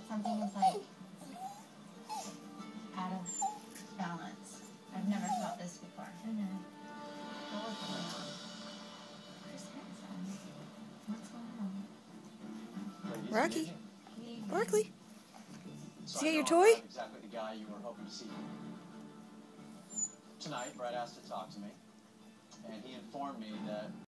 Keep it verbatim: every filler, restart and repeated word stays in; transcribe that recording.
something is like out of balance. I've never felt this before. Mm-hmm. What's going on? Where's Hanson? What's going on? Rocky. Barkley. So See I your know toy? I'm not exactly the guy you were hoping to see. Tonight, Brett asked to talk to me, and he informed me that